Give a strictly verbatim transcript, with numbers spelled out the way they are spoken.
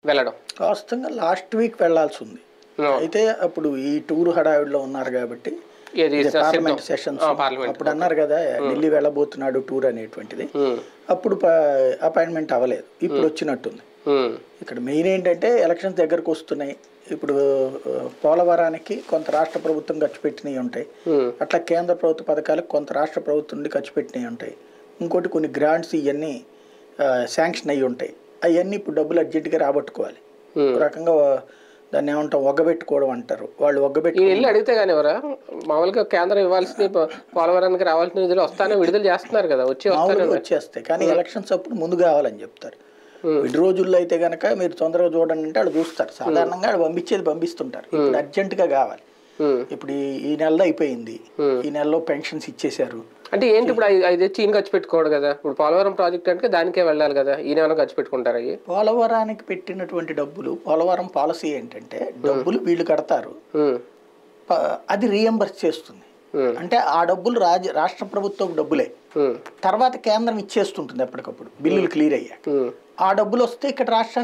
వెళ్ళడం వాస్తవంగా last week వెళ్లాల్సి ఉంది. అయితే అప్పుడు ఈ టూర్ హడావిడిలో ఉన్నారు కాబట్టి పార్లమెంట్ సెషన్స్ అప్పుడు అన్నారు కదా ఢిల్లీ వెళ్ళబోతున్నాడు టూర్ అనేటువంటిది, అప్పుడు అపాయింట్మెంట్ అవ్వలేదు. ఇప్పుడు వచ్చినట్టుంది. ఇక్కడ మెయిన్ ఏంటంటే ఎలక్షన్స్ దగ్గరకు వస్తున్నాయి. ఇప్పుడు పోలవరానికి కొంత రాష్ట్ర ప్రభుత్వం ఖర్చు పెట్టినవి ఉంటాయి, అట్లా కేంద్ర ప్రభుత్వ పథకాలకు కొంత రాష్ట్ర ప్రభుత్వం నుండి ఖర్చు పెట్టినవి ఉంటాయి. ఇంకోటి కొన్ని గ్రాంట్స్ ఇవన్నీ శాంక్షన్ అయ్యి ఉంటాయి. అవన్నీ ఇప్పుడు డబ్బులు అర్జెంటుగా రాబట్టుకోవాలి. ఒక రకంగా దాన్ని ఏమంటాం ఒగ్గబెట్టుకోవడం అంటారు. వాళ్ళు ఒగ్గబెట్టి ఇల్లు అడిగితే కానీ ఎవరా మామూలుగా కేంద్రం ఇవ్వాల్సిన పోలవరానికి రావాల్సిన నిధులు వస్తానే విడుదల చేస్తున్నారు కదా, వచ్చి వచ్చేస్తాయి. కానీ ఎలక్షన్స్ అప్పుడు ముందు కావాలని చెప్తారు. విడి రోజుల్లో అయితే కనుక మీరు తొందరగా చూడండి అంటే వాళ్ళు చూస్తారు. సాధారణంగా వాళ్ళు పంపించేది పంపిస్తుంటారు. ఇప్పుడు అర్జెంటుగా కావాలి. ఇప్పుడు ఈ నెలలో అయిపోయింది, ఈ నెలలో పెన్షన్స్ ఇచ్చేసారు అంటే ఏంటి ఇప్పుడు అది తెచ్చి ఈయన ఖర్చు పెట్టుకోడు కదా. ఇప్పుడు పోలవరం ప్రాజెక్ట్ అంటే దానికే వెళ్ళాలి కదా, ఈయన ఏమైనా ఖర్చు పెట్టుకుంటారు. అవి పోలవరానికి పెట్టినటువంటి డబ్బులు, పోలవరం పాలసీ ఏంటంటే డబ్బులు వీళ్ళు కడతారు, అది రీఎంబర్స్ చేస్తుంది. అంటే ఆ డబ్బులు రాజ రాష్ట్ర ప్రభుత్వం డబ్బులే, తర్వాత కేంద్రం ఇచ్చేస్తుంటుంది ఎప్పటికప్పుడు బిల్లులు క్లియర్ అయ్యాక. ఆ డబ్బులు వస్తే ఇక్కడ రాష్ట్రానికి